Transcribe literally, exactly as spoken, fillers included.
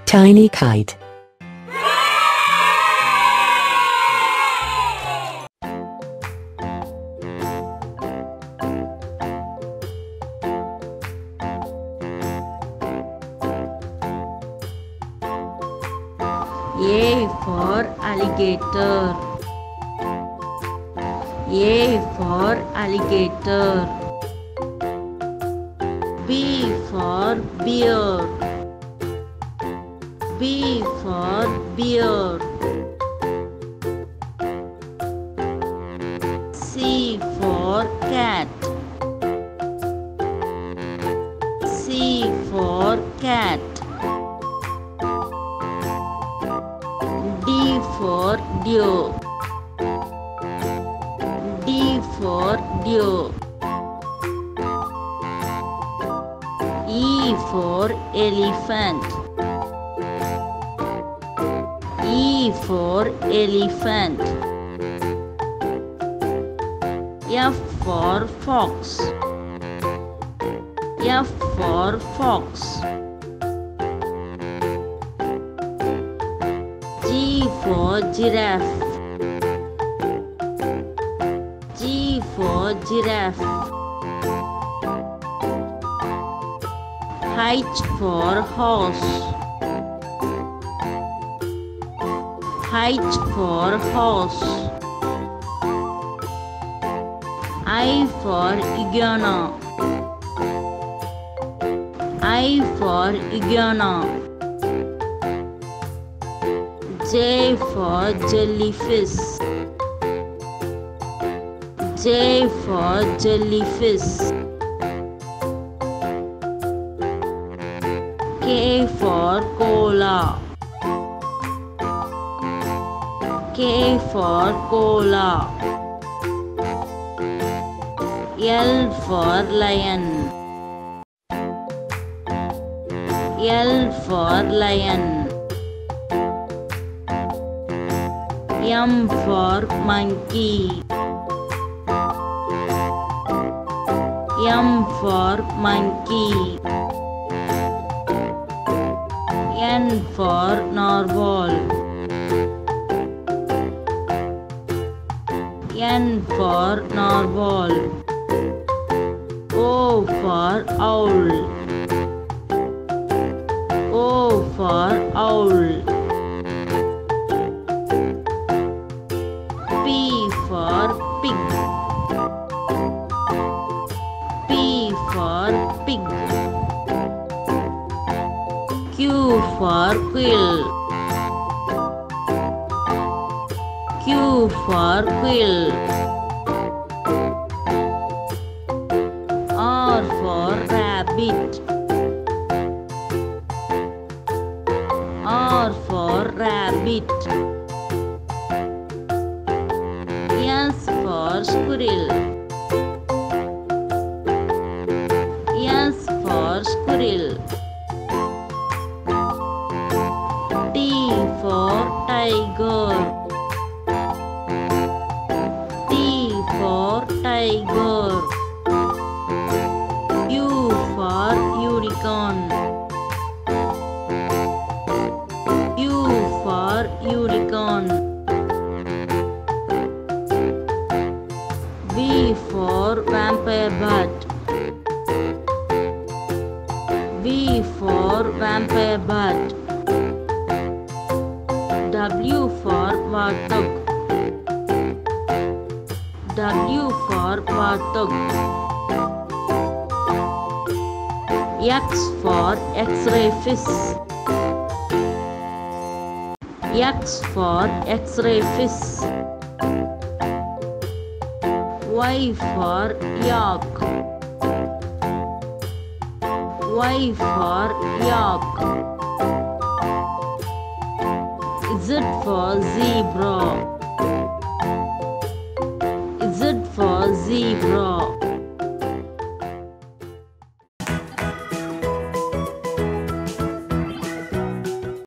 Tiny kite. A for alligator. A for alligator. B for bear. B for bear. C for cat. C for cat. D for deer. D for deer. E for elephant. E for elephant. F for fox. F for fox. G for giraffe. G for giraffe. H for horse. H for horse. I for iguana. I for iguana. J for jellyfish. J for jellyfish. K for koala. K for koala. L for lion. L for lion. M for monkey. M for monkey. N for narwhal. N for narwhal. O for owl. O for owl. P for pig. P for pig. Q for quill. Q for quill. R for rabbit. R for rabbit. S for squirrel. S for squirrel. T for tiger. T for tiger. U for unicorn. U for unicorn. V for vampire bat. V for vampire bat. W for warthog. W for warthog. X for X-ray fish. X for X-ray fish. Y for yak. Y for yak. Z for zebra. Z for zebra.